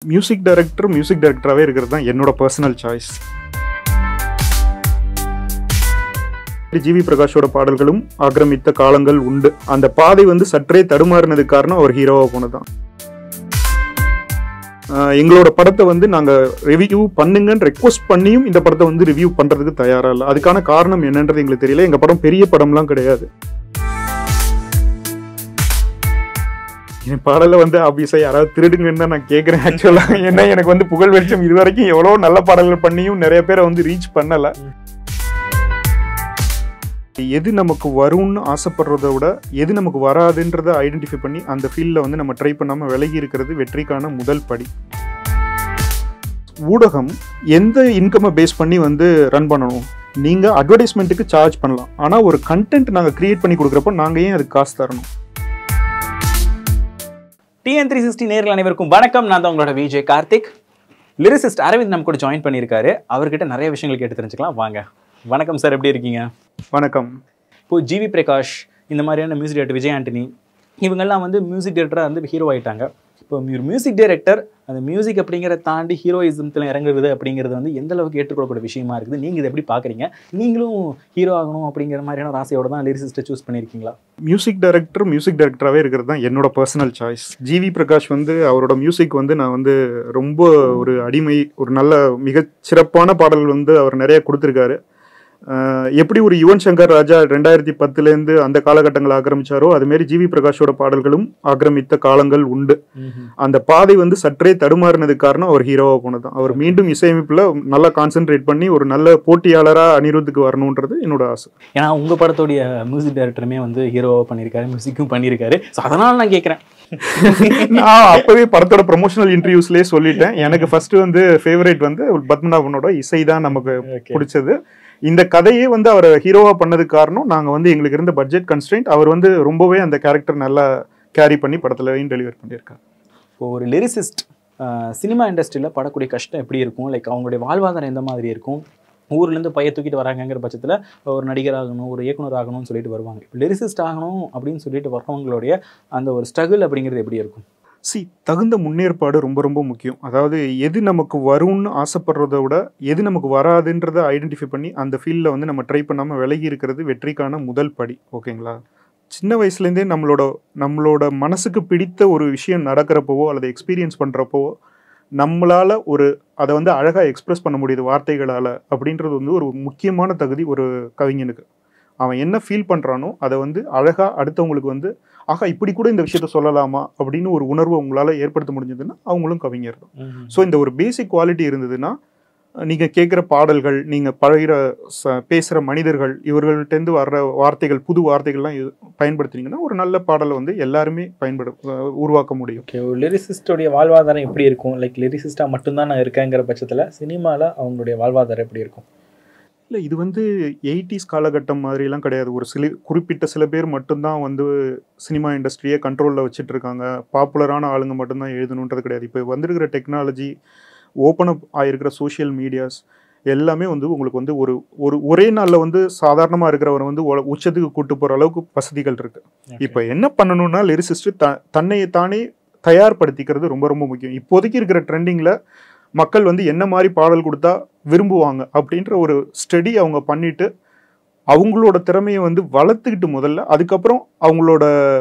Music டைரக்டராகவே இருக்கிறது தான் என்னோட பர்சனல் சாய்ஸ். ஜிவி பிரகாஷோட பாடல்களும் ஆக்கிரமித்த காலங்கள் உண்டு. அந்த பாதை வந்து சற்றே தடுமாறினதுக்கு காரணம் அவர் ஹீரோவாக போனதுதான். எங்களோட படத்தை வந்து நாங்கள் ரிவ்யூ பண்ணுங்கன்னு ரெக்வஸ்ட் பண்ணியும் இந்த படத்தை வந்து ரிவ்யூ பண்ணுறதுக்கு தயாராக இல்லை. அதுக்கான காரணம் என்னன்றது எங்களுக்கு தெரியல. எங்கள் படம் பெரிய படம்லாம் கிடையாது. என் பாடலை வந்து ஆப்வியஸாக யாராவது திருடுங்கன்னு தான் நான் கேட்குறேன். ஆக்சுவலாக ஏன்னா எனக்கு வந்து புகழ் வெளிச்சம் இது வரைக்கும் எவ்வளோ நல்ல பாடல்கள் பண்ணியும் நிறைய பேரை வந்து ரீச் பண்ணலை. எது நமக்கு வரும்னு ஆசைப்படுறத விட எது நமக்கு வராதுன்றதை ஐடென்டிஃபை பண்ணி அந்த ஃபீல்டில் வந்து நம்ம ட்ரை பண்ணாமல் விலகி இருக்கிறது வெற்றிக்கான முதல் படி. ஊடகம் எந்த இன்கம்மை பேஸ் பண்ணி வந்து ரன் பண்ணணும்? நீங்கள் அட்வர்டைஸ்மெண்ட்டுக்கு சார்ஜ் பண்ணலாம், ஆனால் ஒரு கண்டென்ட் நாங்கள் கிரியேட் பண்ணி கொடுக்குறப்போ நாங்கள் ஏன் அதுக்கு காசு தரணும்? TN360 நேயர்கள் அனைவருக்கும் வணக்கம். நான் தான் உங்களோட விஜய் கார்த்திக். லிரிசிஸ்ட் அரவிந்த் நம்ம கூட ஜாயின் பண்ணியிருக்காரு. அவர்கிட்ட நிறைய விஷயங்கள் கேட்டு தெரிஞ்சுக்கலாம் வாங்க. வணக்கம் சார், எப்படி இருக்கீங்க? வணக்கம். இப்போது ஜிவி பிரகாஷ் இந்த மாதிரியான மியூசிக் டைரக்டர், விஜய் ஆண்டனி இவங்கெல்லாம் வந்து மியூசிக் டைரக்டராக வந்து ஹீரோ ஆகிட்டாங்க. இப்போ ஒரு மியூசிக் டைரக்டர் அந்த மியூசிக் அப்படிங்கிறத தாண்டி ஹீரோயிசத்தில் இறங்குறது அப்படிங்கிறது வந்து எந்த அளவுக்கு ஏற்றுக்கொள்ளக்கூடிய விஷயமா இருக்குது? நீங்கள் இதை எப்படி பார்க்குறீங்க? நீங்களும் ஹீரோ ஆகணும் அப்படிங்கிற மாதிரியான ஒரு ஆசையோட தான் லிரிசிஸ்ட்டை சூஸ் பண்ணியிருக்கீங்களா? மியூசிக் டைரக்டராகவே இருக்கிறது தான் என்னோட பர்சனல் சாய்ஸ். ஜிவி பிரகாஷ் வந்து அவரோட மியூசிக் வந்து நான் வந்து ரொம்ப ஒரு அடிமை, ஒரு நல்ல மிகச் சிறப்பான பாடல்கள் வந்து அவர் நிறைய கொடுத்துருக்காரு. எப்படி ஒரு யுவன் சங்கர் ராஜா 2010 அந்த காலகட்டங்களை ஆக்கிரமிச்சாரோ அதுமாரி ஜிவி பிரகாஷோட பாடல்களும் ஆக்கிரமித்த காலங்கள் உண்டு. அந்த பாதை வந்து சற்றே தடுமாறினதுக்கு காரணம் அவர் ஹீரோவாக போனதுதான். அவர் மீண்டும் இசையமைப்பில் நல்லா கான்சென்ட்ரேட் பண்ணி ஒரு நல்ல போட்டியாளராக அனிருத்துக்கு வரணுன்றது என்னோட ஆசை. ஏன்னா உங்கள் படத்தோடைய மியூசிக் டைரக்டருமே வந்து ஹீரோவாக பண்ணியிருக்காரு, மியூசிக்கும் பண்ணியிருக்காரு. ஸோ அதனால் நான் கேட்குறேன். நான் அப்பவே படத்தோட ப்ரொமோஷனல் இன்டர்வியூஸ்லேயே சொல்லிட்டேன். எனக்கு ஃபர்ஸ்ட் வந்து ஃபேவரேட் வந்து பத்மநாபனோட இசை தான் நமக்கு பிடிச்சது. இந்த கதையே வந்து அவர் ஹீரோவா பண்ணதுக்கு காரணம் நாங்கள் வந்து எங்களுக்கு இருந்த பட்ஜெட் கன்ஸ்ட்ரெயின்ட். அவர் வந்து ரொம்பவே அந்த கேரக்டர் நல்லா கேரி பண்ணி படத்துலையும் டெலிவர் பண்ணியிருக்காரு. இப்போ ஒரு லிரிசிஸ்ட் சினிமா இண்டஸ்ட்ரியில் படக்கூடிய கஷ்டம் எப்படி இருக்கும்? லைக் அவங்களுடைய வாழ்வாதாரம் எந்த மாதிரி இருக்கும்? ஊர்லேருந்து பைய தூக்கிட்டு வராங்கிற பட்சத்தில் ஒரு நடிகர் ஆகணும், ஒரு இயக்குனர் ஆகணும்னு சொல்லிட்டு வருவாங்க. இப்போ லிரிசிஸ்ட் ஆகணும் அப்படின்னு சொல்லிட்டு வர்றவங்களுடைய அந்த ஒரு ஸ்ட்ரகிள் அப்படிங்கிறது எப்படி இருக்கும்? தகுந்த முன்னேற்பாடு ரொம்ப ரொம்ப முக்கியம். அதாவது எது நமக்கு வரும்னு ஆசைப்படுறத விட எது நமக்கு வராதுன்றதை ஐடென்டிஃபை பண்ணி அந்த ஃபீல்டில் வந்து நம்ம ட்ரை பண்ணாமல் விலகி இருக்கிறது வெற்றிக்கான முதல் படி. ஓகேங்களா? சின்ன வயசுலேருந்தே நம்மளோட மனசுக்கு பிடித்த ஒரு விஷயம் நடக்கிறப்பவோ அல்லது எக்ஸ்பீரியன்ஸ் பண்ணுறப்போ நம்மளால் அதை வந்து அழகாக எக்ஸ்ப்ரெஸ் பண்ண முடியுது வார்த்தைகளால் அப்படின்றது வந்து ஒரு முக்கியமான தகுதி ஒரு கவிஞனுக்கு. அவன் என்ன ஃபீல் பண்ணுறானோ அதை வந்து அழகாக அடுத்தவங்களுக்கு வந்து ஆகா இப்படி கூட இந்த விஷயத்த சொல்லலாமா அப்படின்னு ஒரு உணர்வை உங்களால் ஏற்படுத்த முடிஞ்சதுன்னா அவங்களும் கவிஞர் தான். ஸோ இந்த ஒரு பேசிக் குவாலிட்டி இருந்ததுன்னா நீங்கள் கேட்குற பாடல்கள், நீங்கள் பழகிற பேசுகிற மனிதர்கள், இவர்கள்ட்டேருந்து வர்ற வார்த்தைகள், புது வார்த்தைகள்லாம் பயன்படுத்தினீங்கன்னா ஒரு நல்ல பாடலை வந்து எல்லாருமே உருவாக்க முடியும். ஓகே, ஒரு லிரிசிஸ்டோடைய வாழ்வாதாரம் எப்படி இருக்கும்? லைக் லிரிசிஸ்டாக மட்டும்தான் நான் இருக்கேங்கிற பட்சத்தில் சினிமாவில் அவங்களுடைய வாழ்வாதாரம் எப்படி இருக்கும்? இல்லை, இது வந்து 80s காலகட்டம் மாதிரிலாம் கிடையாது. ஒரு குறிப்பிட்ட சில பேர் மட்டும்தான் வந்து சினிமா இண்டஸ்ட்ரியை கண்ட்ரோலில் வச்சுட்டு இருக்காங்க. பாப்புலரான ஆளுங்க மட்டும்தான் எழுதணுன்றது கிடையாது. இப்போ வந்திருக்கிற டெக்னாலஜி, ஓப்பன் அப் ஆகிருக்கிற சோஷியல் மீடியாஸ் எல்லாமே வந்து உங்களுக்கு வந்து ஒரே நாளில் வந்து சாதாரணமாக இருக்கிறவரை வந்து உச்சத்துக்கு கூட்டு போகிற அளவுக்கு வசதிகள் இருக்குது. இப்போ என்ன பண்ணணும்னா லிரிசிஸ்ட் தன்னையை தானே தயார்படுத்திக்கிறது ரொம்ப ரொம்ப முக்கியம். இப்போதைக்கு இருக்கிற ட்ரெண்டிங்கில் மக்கள் வந்து என்ன மாதிரி பாடல் கொடுத்தா விரும்புவாங்க அப்படின்ற ஒரு ஸ்டடி அவங்க பண்ணிட்டு அவங்களோட திறமையை வந்து வளர்த்துக்கிட்டு முதல்ல அதுக்கப்புறம் அவங்களோட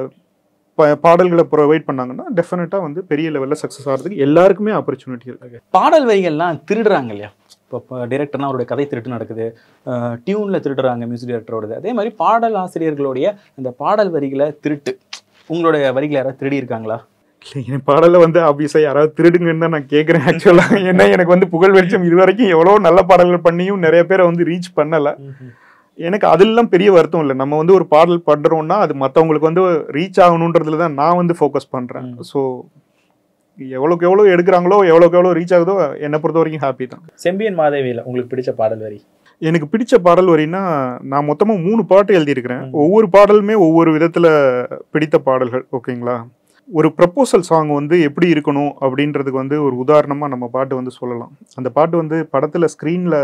பாடல்களை ப்ரொவைட் பண்ணாங்கன்னா டெஃபினட்டாக வந்து பெரிய லெவலில் சக்ஸஸ் ஆகிறதுக்கு எல்லாருக்குமே ஆப்பர்ச்சுனிட்டி இருக்குது. பாடல் வரிகள்லாம் திருடுறாங்க இல்லையா? இப்போ டைரக்டர்னா அவருடைய கதை திருட்டு நடக்குது, டியூனில் திருடுறாங்க மியூசிக் டைரக்டரோடது. அதே மாதிரி பாடல் ஆசிரியர்களுடைய அந்த பாடல் வரிகளை திருட்டு, உங்களுடைய வரிகளை யாராவது திருடி இருக்காங்களா? என் பாடலை வந்து ஆப்வியஸாக யாராவது திருடுங்கன்னு தான் நான் கேட்குறேன். ஆக்சுவலாக ஏன்னா எனக்கு வந்து புகழ் வெளிச்சம் இது வரைக்கும் எவ்வளோ நல்ல பாடல்கள் பண்ணியும் நிறைய பேரை வந்து ரீச் பண்ணலை. எனக்கு அதெல்லாம் பெரிய வருத்தம் இல்லை. நம்ம வந்து ஒரு பாடல் பண்ணுறோம்னா அது மற்றவங்களுக்கு வந்து ரீச் ஆகணுன்றதுல தான் நான் வந்து ஃபோக்கஸ் பண்ணுறேன். ஸோ எவ்வளோக்கு எவ்வளோ எடுக்கிறாங்களோ எவ்வளோக்கு எவ்வளோ ரீச் ஆகுதோ என்னை பொறுத்த வரைக்கும் ஹாப்பி தான். செம்பியன் மாதேவியில் உங்களுக்கு பிடிச்ச பாடல் வரி? எனக்கு பிடிச்ச பாடல் வரின்னா நான் மொத்தமாக 3 பாட்டு எழுதியிருக்கிறேன். ஒவ்வொரு பாடலுமே ஒவ்வொரு விதத்தில் பிடித்த பாடல்கள். ஓகேங்களா? ஒரு ப்ரப்போசல் சாங் வந்து எப்படி இருக்கணும் அப்படின்றதுக்கு வந்து ஒரு உதாரணமாக நம்ம பாட்டு வந்து சொல்லலாம். அந்த பாட்டு வந்து படத்தில் ஸ்க்ரீனில்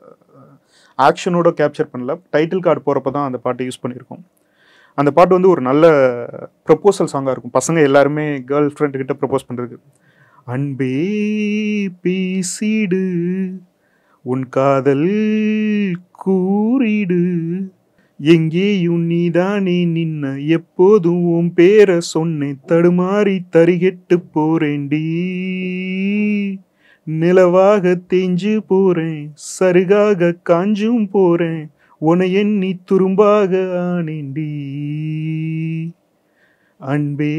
ஆக்ஷனோட கேப்சர் பண்ணல, டைட்டில் கார்டு போகிறப்ப தான் அந்த பாட்டை யூஸ் பண்ணியிருக்கோம். அந்த பாட்டு வந்து ஒரு நல்ல ப்ரப்போசல் சாங்காக இருக்கும். பசங்க எல்லாருமே கேர்ள் ஃப்ரெண்டுக்கிட்ட ப்ரப்போஸ் பண்ணுறதுக்கு அன்பே பேசிடு உன் காதல் கூறிடு எங்கேயும் நீதானே நின்ன எப்போதும் உன் பேரை சொன்னேன் தடுமாறி தரிகெட்டு போறேன்டி நிலவாக தேஞ்சு போறேன் சருகாக காஞ்சும் போறேன் உன எண்ணி துரும்பாக ஆனேண்டி அன்பே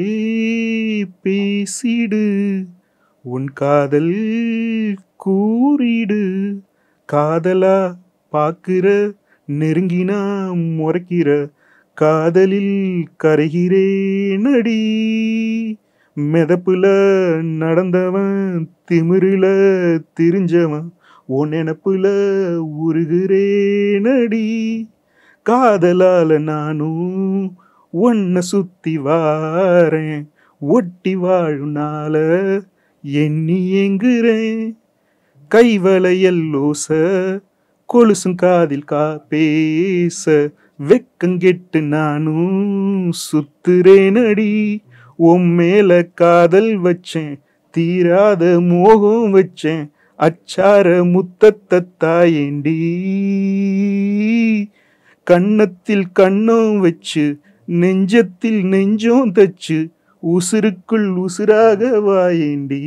பேசிடு உன் காதல் கூறிடு காதலா பாக்குற நெருங்கினா முறைக்கிற காதலில் கரைகிறேனடி மெதப்புல நடந்தவன் திமிருல திரிஞ்சவன் உன் நினப்புல உருகிறேனடி காதலால நானும் உன்னை சுத்தி வாரேன் ஒட்டி வாழுனால எண்ணி எங்குறேன் கைவளையல் லோச கொலுசும் காதில் பேச வெக்கங்கெட்டு நானும் சுத்துறேனடி உன் மேல காதல் வச்சேன் தீராத மோகம் வச்சேன் அச்சார முத்தத்தை தாயேண்டி கன்னத்தில் கண்ணம் வச்சு நெஞ்சத்தில் நெஞ்சம் தச்சு உசுருக்குள் உசுராக வாயேண்டி.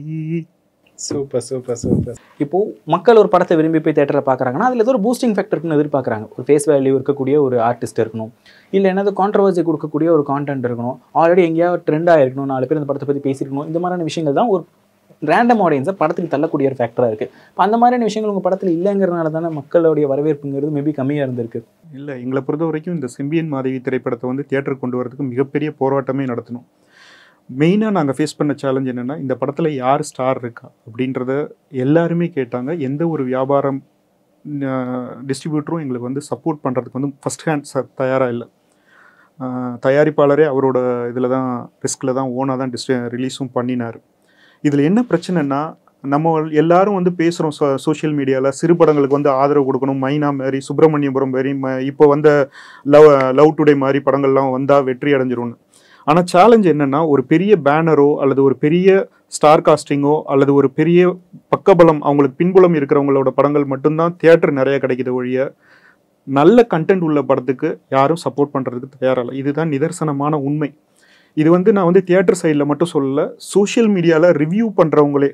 Super super super. இப்போ மக்கள் ஒரு படத்தை விரும்பி போய் தேட்டரில் பார்க்குறாங்கன்னா அதில் ஏதோ ஒரு பூஸ்டிங் ஃபேக்டர் இருக்குன்னு எதிர்பார்க்குறாங்க. ஒரு ஃபேஸ் வேல்யூ இருக்கக்கூடிய ஒரு ஆர்டிஸ்ட் இருக்கணும், இல்லை என்னது கான்ட்ரவர்சி கொடுக்கக்கூடிய ஒரு கான்டென்ட் இருக்கணும், ஆல்ரெடி எங்கேயாவது ட்ரெண்டாக இருக்கணும், 4 பேர் இந்த படத்தை பற்றி பேசியிருக்கணும். இந்த மாதிரியான விஷயங்கள் தான் ஒரு ரேண்டம் ஆடியன்ஸை படத்துக்கு தள்ளக்கூடிய ஒரு ஃபேக்டராக இருக்குது. இப்போ அந்த மாதிரியான விஷயங்கள் உங்கள் படத்தில் இல்லைங்கிறதுனால தானே மக்களுடைய வரவேற்புங்கிறது மேபி கம்மியாக இருந்திருக்கு. இல்லை, எங்களை பொறுத்த வரைக்கும் இந்த செம்பியன் மாதவி திரைப்படத்தை வந்து தியேட்டருக்கு கொண்டு வரதுக்கு மிகப்பெரிய போராட்டமே நடத்தணும். மெயினாக நாங்கள் ஃபேஸ் பண்ண சேலஞ்ச் என்னென்னா, இந்த படத்தில் யார் ஸ்டார் இருக்கா அப்படின்றத எல்லாருமே கேட்டாங்க. எந்த ஒரு வியாபாரம் டிஸ்ட்ரிபியூட்டரும் எங்களுக்கு வந்து சப்போர்ட் பண்ணுறதுக்கு வந்து ஃபஸ்ட் ஹேண்ட் தயாராக இல்லை. தயாரிப்பாளரே அவரோட இதில் தான் ரிஸ்கில் தான் ஓனாக தான் ரிலீஸும் பண்ணினார். இதில் என்ன பிரச்சனைனா, நம்ம எல்லாரும் வந்து பேசுகிறோம் சோஷியல் மீடியாவில் சிறு படங்களுக்கு வந்து ஆதரவு கொடுக்கணும், மைனா மாதிரி, சுப்பிரமணியபுரம் மாதிரி, இப்போ வந்த லவ் டுடே மாதிரி படங்கள்லாம் வந்தால் வெற்றி அடைஞ்சிரும்னு. ஆனால் சேலஞ்ச் என்னென்னா, ஒரு பெரிய பேனரோ அல்லது ஒரு பெரிய ஸ்டார் காஸ்டிங்கோ அல்லது ஒரு பெரிய பக்கபலம் அவங்களுக்கு பின்புலம் இருக்கிறவங்களோட படங்கள் மட்டும்தான் தியேட்டர் நிறைய கிடைக்கிது ஒழிய நல்ல கண்டென்ட் உள்ள படத்துக்கு யாரும் சப்போர்ட் பண்ணுறதுக்கு தயாராகலை. இதுதான் நிதர்சனமான உண்மை. இது வந்து நான் வந்து தியேட்டர் சைடில் மட்டும் சொல்லலை, சோஷியல் மீடியாவில் ரிவ்யூ பண்ணுறவங்களே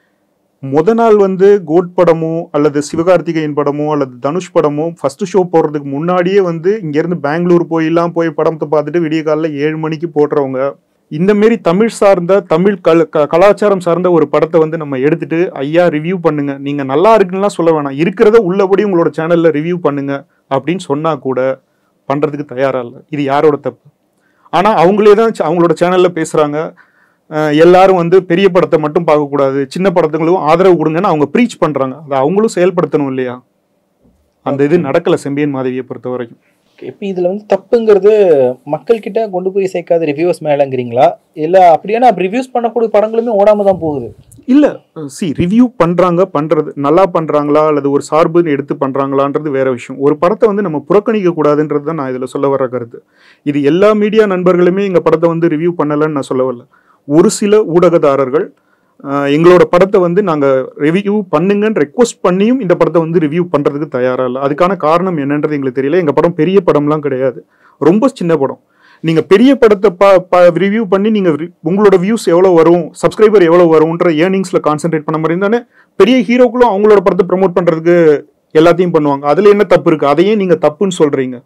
நாள் வந்து கோட் படமோ அல்லது சிவகார்த்திகேயன் படமோ அல்லது தனுஷ் படமோ ஃபஸ்ட்டு ஷோ போடுறதுக்கு முன்னாடியே வந்து இங்கேருந்து பெங்களூர் போய் படத்தை பார்த்துட்டு விடிய காலையில் 7 மணிக்கு போடுறவங்க, இந்தமாரி தமிழ் சார்ந்த தமிழ் கலாச்சாரம் சார்ந்த ஒரு படத்தை வந்து நம்ம எடுத்துட்டு ஐயா ரிவ்யூ பண்ணுங்க, நீங்கள் நல்லா இருக்குன்னுலாம் சொல்ல வேணாம், இருக்கிறத உள்ளபடி உங்களோட சேனலில் ரிவ்யூ பண்ணுங்க அப்படின்னு சொன்னால் கூட பண்ணுறதுக்கு தயாராக இல்லை. இது யாரோட தப்பு? ஆனால் அவங்களே தான் அவங்களோட சேனலில் பேசுகிறாங்க, எல்லாரும் வந்து பெரிய படத்தை மட்டும் பார்க்கக்கூடாது, சின்ன படத்துங்களும் ஆதரவு கொடுங்கன்னு அவங்க ப்ரீச் பண்ணுறாங்க. அதை அவங்களும் செயல்படுத்தணும் இல்லையா? அந்த இது நடக்கலை செம்பியன் மாதவியை பொறுத்த வரைக்கும். இப்போ இதில் வந்து தப்புங்கிறது மக்கள்கிட்ட கொண்டு போய் சேர்க்காத ரிவ்யூஸ் மேலேங்கிறீங்களா? இல்லை அப்படின்னா ரிவ்யூஸ் பண்ணக்கூடிய படங்களுமே ஓடாமல் தான் போகுது? இல்லை, ரிவ்யூ பண்ணுறது நல்லா பண்ணுறாங்களா அல்லது ஒரு சார்புன்னு எடுத்து பண்ணுறாங்களான்றது வேற விஷயம். ஒரு படத்தை வந்து நம்ம புறக்கணிக்க கூடாதுன்றது தான் நான் இதில் சொல்ல வர கருத்து. இது எல்லா மீடியா நண்பர்களுமே எங்கள் படத்தை வந்து ரிவ்யூ பண்ணலைன்னு நான் சொல்ல வரல. ஒரு சில ஊடகதாரர்கள் எங்களோட படத்தை வந்து நாங்கள் ரிவ்யூ பண்ணுங்கன்னு ரெக்வஸ்ட் பண்ணியும் இந்த படத்தை வந்து ரிவ்யூ பண்ணுறதுக்கு தயாராக இல்லை. அதுக்கான காரணம் என்னன்றது எங்களுக்கு தெரியல. எங்கள் படம் பெரிய படம்லாம் கிடையாது, ரொம்ப சின்ன படம். நீங்கள் பெரிய படத்தை ரிவ்யூ பண்ணி நீங்கள் உங்களோட வியூஸ் எவ்வளோ வரும், சப்ஸ்கிரைபர் எவ்வளோ வரும்ன்ற ஏர்னிங்ஸில் கான்சென்ட்ரேட் பண்ண மாதிரி இருந்தானே பெரிய ஹீரோக்களும் அவங்களோட படத்தை ப்ரமோட் பண்ணுறதுக்கு எல்லாத்தையும் பண்ணுவாங்க. அதில் என்ன தப்பு இருக்குது? அதையே நீங்கள் தப்புன்னு சொல்கிறீங்க.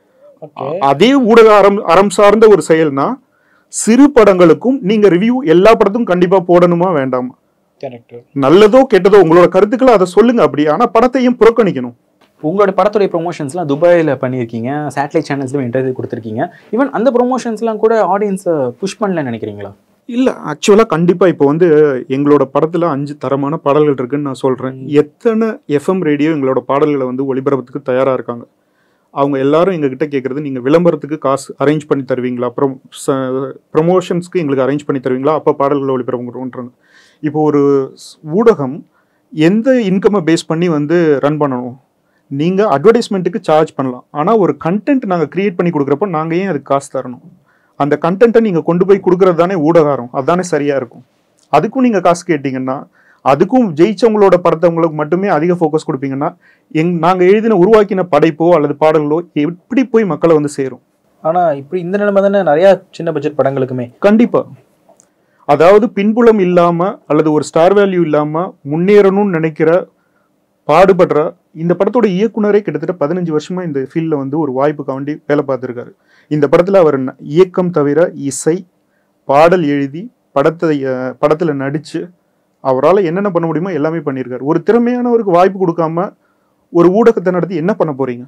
அதே ஊடக அறம் சார்ந்த ஒரு செயல்னா சிறு படங்களுக்கும் நீங்க ரிவ்யூ எல்லா படத்துக்கும் கண்டிப்பா போடணுமா வேண்டாமா? நல்லதோ கெட்டதோ உங்களோட கருத்துக்களை அதை சொல்லுங்க அப்படி. ஆனா படத்தையும் புறக்கணிக்கணும். உங்களோட படத்துடைய ப்ரொமோஷன்ஸ்லாம் துபாயில் பண்ணியிருக்கீங்க, சேட்டலைட் சேனல்ஸ்லையும் இன்டர்வியூ கொடுத்துருக்கீங்க. ஈவன் அந்த ப்ரொமோஷன்ஸ்லாம் கூட ஆடியன்ஸை புஷ் பண்ணலன்னு நினைக்கிறீங்களா? இல்லை, ஆக்சுவலாக கண்டிப்பாக இப்போ வந்து எங்களோட படத்தில் 5 தரமான பாடல்கள் இருக்குன்னு நான் சொல்கிறேன். எத்தனை எஃப்எம் ரேடியோ எங்களோட பாடல்களை வந்து ஒளிபரப்புறதுக்கு தயாராக இருக்காங்க. அவங்க எல்லாரும் எங்ககிட்ட கேட்குறது, நீங்கள் விளம்பரத்துக்கு காசு அரேஞ்ச் பண்ணி தருவீங்களா, அப்புறம் ப்ரமோஷன்ஸ்க்கு எங்களுக்கு அரேஞ்ச் பண்ணி தருவீங்களா, அப்போ பாடல்களை ஒளிபரப்புறோன்றாங்க. இப்போ ஒரு ஊடகம் எந்த இன்கம்மை பேஸ் பண்ணி வந்து ரன் பண்ணணும்? நீங்கள் அட்வர்டைஸ்மெண்ட்டுக்கு சார்ஜ் பண்ணலாம், ஆனால் ஒரு கண்டென்ட் நாங்கள் க்ரியேட் பண்ணி கொடுக்குறப்போ நாங்கள் ஏன் அதுக்கு காசு தரணும்? அந்த கண்டென்ட்டை நீங்கள் கொண்டு போய் கொடுக்குறது தானே ஊடகாரம், அதுதானே சரியாக இருக்கும். அதுக்கும் நீங்கள் காசு கேட்டிங்கன்னா, அதுக்கும் ஜெயிச்சவங்களோட படத்தவங்களுக்கு மட்டுமே அதிக ஃபோக்கஸ் கொடுப்பீங்கன்னா, நாங்கள் உருவாக்கின படைப்போ அல்லது பாடல்களோ எப்படி போய் மக்களை வந்து சேரும்? ஆனா இப்படி இந்த நிலைமை தானே நிறைய சின்ன பட்ஜெட் படங்களுக்குமே. கண்டிப்பா. அதாவது பின்புலம் இல்லாம அல்லது ஒரு ஸ்டார் வேல்யூ இல்லாம முன்னேறணும்னு நினைக்கிற பாடுபடுற இந்த படத்தோட இயக்குனரே கிட்டத்தட்ட 15 வருஷமா இந்த ஃபீல்ட்ல வந்து ஒரு வாய்ப்புக்காண்டி வேலை பார்த்துருக்காரு. இந்த படத்துல அவர் இயக்கம் தவிர இசை, பாடல் எழுதி, படத்துல நடிச்சு அவரால் என்னென்ன பண்ண முடியுமோ எல்லாமே பண்ணியிருக்காரு. ஒரு திறமையானவருக்கு வாய்ப்பு கொடுக்காம ஒரு ஊடகத்தை நடத்தி என்ன பண்ண போறீங்க?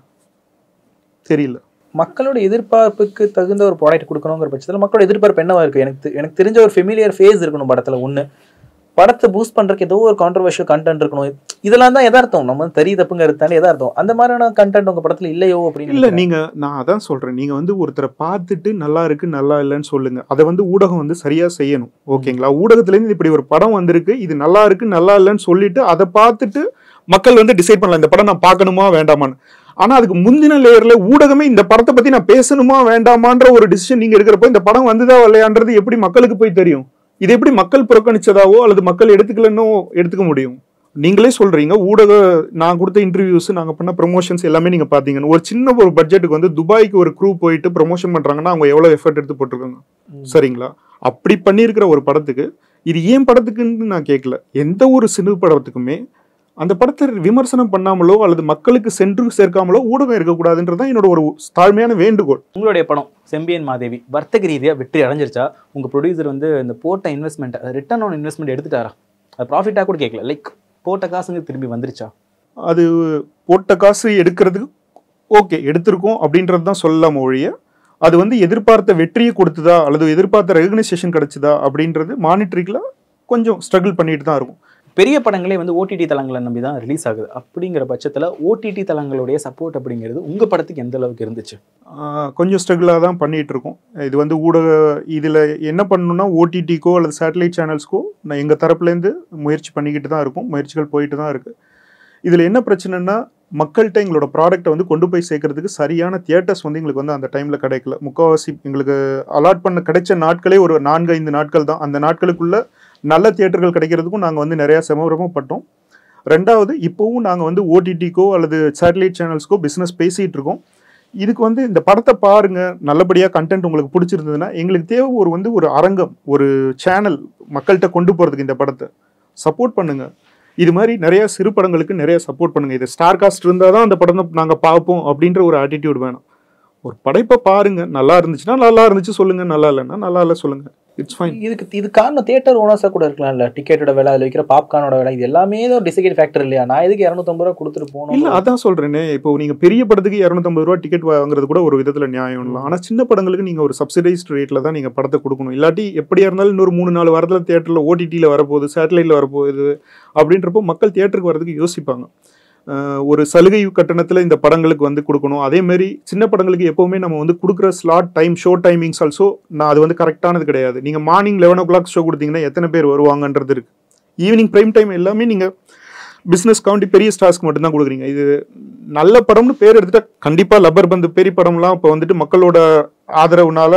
தெரியல. மக்களோட எதிர்பார்ப்புக்கு தகுந்த ஒரு ப்ராடக்ட் கொடுக்கணுங்கிற பட்சத்தில் மக்களோட எதிர்பார்ப்பு என்னவா இருக்கு? எனக்கு தெரிஞ்ச ஒரு ஃபெமிலியர் ஃபேஸ் இருக்கணும் படத்துல. ஒன்று, படத்தை பூஸ்ட் பண்றதுக்கு ஏதோ ஒரு கான்ட்ரவர்ஷியல் கண்டென்ட் இருக்கணும். இதெல்லாம் தான் எதார்த்தம். நம்ம தெரிய தப்புங்கிறதால எதார்த்தம். அந்த மாதிரியான கண்டென்ட் உங்க படத்துல இல்லையோ அப்படின்னு இல்ல. நான் அதான் சொல்றேன், நீங்க வந்து ஒருத்தரை பார்த்துட்டு நல்லா இருக்கு நல்லா இல்லைன்னு சொல்லுங்க. அதை வந்து ஊடகம் வந்து சரியா செய்யணும். ஓகேங்களா? ஊடகத்துல இருந்து இப்படி ஒரு படம் வந்திருக்கு, இது நல்லா இருக்கு நல்லா இல்லைன்னு சொல்லிட்டு அதை பார்த்துட்டு மக்கள் வந்து டிசைட் பண்ணலாம் இந்த படம் நான் பார்க்கணுமா வேண்டாமான்னு. ஆனா அதுக்கு முந்தின லேயர்ல ஊடகமே இந்த படத்தை பத்தி நான் பேசணுமா வேண்டாமான்ற ஒரு டிசிஷன் நீங்க இருக்கிறப்போ இந்த படம் வந்துதா இல்லையான்றது எப்படி மக்களுக்கு போய் தெரியும்? இது எப்படி மக்கள் புறக்கணிச்சதாவோ அல்லது மக்கள் எடுத்துக்கலன்னோ எடுத்துக்க முடியும்? நீங்களே சொல்றீங்க நான் கொடுத்த இன்டர்வியூஸ், நாங்க பண்ண ப்ரொமோஷன்ஸ் எல்லாமே நீங்க பாத்தீங்கன்னு ஒரு சின்ன ஒரு பட்ஜெட்டுக்கு வந்து துபாய்க்கு ஒரு க்ரூ போயிட்டு ப்ரொமோஷன் பண்றாங்கன்னா அவங்க எவ்வளவு எஃபர்ட் எடுத்து போட்டிருக்காங்க. சரிங்களா? அப்படி பண்ணியிருக்கிற ஒரு படத்துக்கு இது ஏன் படத்துக்குன்னு நான் கேட்கல. எந்த ஒரு சிறு படத்துக்குமே அந்த படத்தை விமர்சனம் பண்ணாமலோ அல்லது மக்களுக்கு சென்று சேர்க்காமலோ ஊடகம் இருக்கக்கூடாதுன்றதான் என்னோட ஒரு தாழ்மையான வேண்டுகோள். உங்களுடைய படம் செம்பியன் மாதேவி வர்த்தக ரீதியாக வெற்றி அடைஞ்சிருச்சா? உங்க ப்ரொடியூசர் வந்து இந்த போட்ட இன்வெஸ்ட்மெண்ட், ரிட்டர்ன் ஆன் இன்வெஸ்ட்மெண்ட் எடுத்துட்டாரா? அது ப்ராஃபிட்டாக கூட கேட்கல, லைக் போட்ட காசுங்க திரும்பி வந்துருச்சா? அது போட்ட காசு எடுக்கிறதுக்கு ஓகே எடுத்திருக்கோம் அப்படின்றது தான் சொல்லலாம் ஒழிய, அது வந்து எதிர்பார்த்த வெற்றியை கொடுத்ததா அல்லது எதிர்பார்த்த ரெகக்னைசேஷன் கிடைச்சதா அப்படின்றது மானிட்டரிங்கில் கொஞ்சம் ஸ்ட்ரகிள் பண்ணிட்டு தான் இருக்கும். பெரிய படங்களே வந்து ஓடிடி தளங்களை நம்பி தான் ரிலீஸ் ஆகுது. அப்படிங்கிற பட்சத்தில் ஓடிடி தளங்களுடைய சப்போர்ட் அப்படிங்கிறது உங்கள் படத்துக்கு எந்த அளவுக்கு இருந்துச்சு? கொஞ்சம் ஸ்ட்ரகிளாக தான் பண்ணிகிட்டு இருக்கோம். இது வந்து இதில் என்ன பண்ணணும்னா ஓடிடிக்கோ அல்லது சேட்டலைட் சேனல்ஸ்க்கோ நான் எங்கள் தரப்புலேருந்து முயற்சி பண்ணிக்கிட்டு தான் இருக்கும். முயற்சிகள் போயிட்டு தான் இருக்குது. இதில் என்ன பிரச்சனைனா மக்கள்கிட்ட எங்களோட ப்ராடக்ட்டை வந்து கொண்டு போய் சேர்க்கறதுக்கு சரியான தியேட்டர்ஸ் வந்து எங்களுக்கு வந்து அந்த டைமில் கிடைக்கல. முக்கால்வாசி எங்களுக்கு அலாட் பண்ண கிடைச்ச நாட்களே ஒரு 4-5 நாட்கள் தான். அந்த நாட்களுக்குள்ளே நல்ல தியேட்டர்கள் கிடைக்கிறதுக்கும் நாங்கள் வந்து நிறையா சிரமப்பட்டோம். ரெண்டாவது, இப்போவும் நாங்கள் வந்து ஓடிடிக்கோ அல்லது சேட்டலைட் சேனல்ஸ்க்கோ பிஸ்னஸ் பேசிகிட்டு இருக்கோம். இதுக்கு வந்து இந்த படத்தை பாருங்கள், நல்லபடியாக கண்டென்ட் உங்களுக்கு பிடிச்சிருந்ததுன்னா எங்களுக்கு தேவை ஒரு அரங்கம், ஒரு சேனல் மக்கள்கிட்ட கொண்டு போகிறதுக்கு இந்த படத்தை சப்போர்ட் பண்ணுங்கள். இது மாதிரி நிறைய சிறு படங்களுக்கு நிறைய சப்போர்ட் பண்ணுங்கள். இது ஸ்டார் காஸ்ட் இருந்தால் தான் அந்த படம் நாங்கள் பார்ப்போம் அப்படின்ற ஒரு ஆட்டிடியூட் வேணும். ஒரு படைப்பை பாருங்க, நல்லா இருந்துச்சுன்னா நல்லா இருந்துச்சு சொல்லுங்க, நல்லா இல்லைன்னா நல்லா இல்லை சொல்லுங்க. It's fine. இது காரணம் தியேட்டர் ஓனர்ஸாக கூட இருக்கலாம். இல்லை டிக்கெட்டோட விலை, அதில் வைக்கிற பாப்கார்னோட விலை, இது எல்லாமே தான் டிசைட் ஃபேக்டர் இல்லையா? நான் எதுக்கு 250 ரூபா கொடுத்துட்டு போகணும்? இல்லை, அதான் சொல்கிறேனே. இப்போ நீங்கள் பெரிய படத்துக்கு 250 ரூபா டிக்கெட் வாங்குறது கூட ஒரு விதத்தில் நியாயம் இல்லை. ஆனால் சின்ன படங்களுக்கு நீங்கள் ஒரு சப்சிடைஸ்ட் ரேட்டில் தான் நீங்கள் படத்தை கொடுக்கணும். இல்லாட்டி எப்படியா இருந்தாலும் இன்னொரு 3-4 வாரத்தில் தியேட்டரில் ஓடிடியில் வரப்போகுது, சேட்டலைட்டில் வரப்போகுது அப்படின்றப்போ மக்கள் தியேட்டருக்கு வரதுக்கு யோசிப்பாங்க. ஒரு சலுகை கட்டணத்தில் இந்த படங்களுக்கு வந்து கொடுக்கணும். அதேமாரி சின்ன படங்களுக்கு எப்போவுமே நம்ம வந்து கொடுக்குற slot time, show timings also அது வந்து கரெக்டானது கிடையாது. நீங்கள் மார்னிங் 11 o'clock ஷோ கொடுத்தீங்கன்னா எத்தனை பேர் வருவாங்கன்றது இருக்குது. ஈவினிங் ப்ரைம் டைம் எல்லாமே நீங்கள் பிஸ்னஸ் கவுண்டி பெரிய ஸ்டார்ஸ்க்கு மட்டும்தான் கொடுக்குறீங்க. இது நல்ல படம்னு பேர் எடுத்துகிட்டா கண்டிப்பாக லப்பர் பந்து பெரிய படம்லாம் இப்போ வந்துட்டு மக்களோட ஆதரவுனால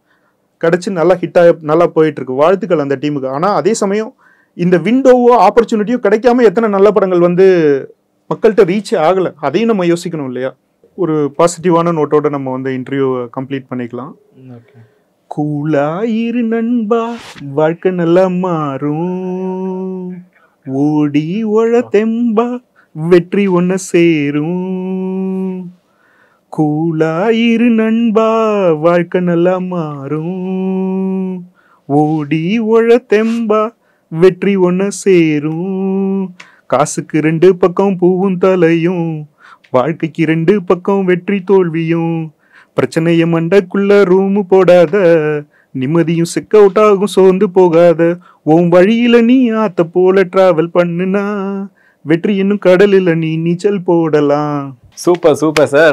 கிடச்சி நல்லா ஹிட்டாக நல்லா போயிட்டுருக்கு. வாழ்த்துக்கள் அந்த டீமுக்கு. ஆனால் அதே சமயம் இந்த விண்டோவோ ஆப்பர்ச்சுனிட்டியோ கிடைக்காம எத்தனை நல்ல படங்கள் வந்து மக்கள்கிட்ட ரீச் ஆகலை, அதையும் நம்ம யோசிக்கணும் இல்லையா? ஒரு பாசிட்டிவான நோட்டோட நம்ம வந்து இன்டர்வியூவை கம்ப்ளீட் பண்ணிக்கலாம். கூலாயிரு நண்பா, வாழ்க்கை நல்லா மாறும், ஓடி ஒழ தெம்பா, வெற்றி ஒன்ன சேரும். கூலாயிரு நண்பா, வாழ்க்கை நல்லா மாறும், ஓடி ஒழ தெம்பா, வெற்றி ஒன்ன சேரும். காசுக்கு 2 பக்கம் பூவும் தலையும், வாழ்க்கைக்கு 2 பக்கம் வெற்றி தோல்வியும். பிரச்சனைய மண்டக்குள்ள ரூமு போடாத, நிம்மதியும் செக் அவுட் ஆகும் சோர்ந்து போகாத. உன் வழியில நீ ஆத்த போல டிராவல் பண்ணுனா, வெற்றி இன்னும் கடலில் நீ நீச்சல் போடலாம். Super super sir.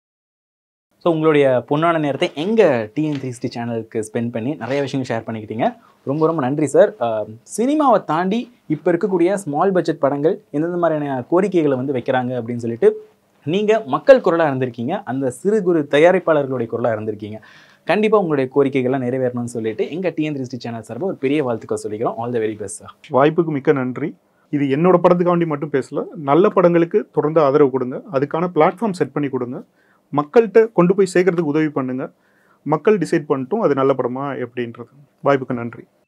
ஸோ உங்களுடைய பொன்னான நேரத்தை எங்கள் TN360 சேனலுக்கு ஸ்பெண்ட் பண்ணி நிறைய விஷயங்கள் ஷேர் பண்ணிக்கிட்டீங்க. ரொம்ப ரொம்ப நன்றி சார். சினிமாவை தாண்டி இப்போ இருக்கக்கூடிய ஸ்மால் பட்ஜெட் படங்கள் எந்தெந்த மாதிரியான கோரிக்கைகளை வந்து வைக்கிறாங்க அப்படின்னு சொல்லிட்டு நீங்கள் மக்கள் குரலாக இருந்திருக்கீங்க, அந்த சிறு குறு தயாரிப்பாளர்களுடைய குரலாக இருந்திருக்கீங்க. கண்டிப்பாக உங்களுடைய கோரிக்கைகள்லாம் நிறைவேறணும்னு சொல்லிட்டு எங்கள் TN360 சேனல் சார்பாக ஒரு பெரிய வாழ்த்துக்கள் சொல்லிக்கிறோம். All the very best sir. வாய்ப்புக்கு மிக்க நன்றி. இது என்னோட படத்துக்காண்டி மட்டும் பேசல, நல்ல படங்களுக்கு தொடர்ந்து ஆதரவு கொடுங்க, அதுக்கான பிளாட்ஃபார்ம் செட் பண்ணி கொடுங்க, மக்கள்கிட்ட கொண்டு போய் சேர்க்கறதுக்கு உதவி பண்ணுங்க. மக்கள் டிசைட் பண்ணிட்டும் அது நல்ல படமா எப்படின்றது. வாய்ப்புக்கு நன்றி.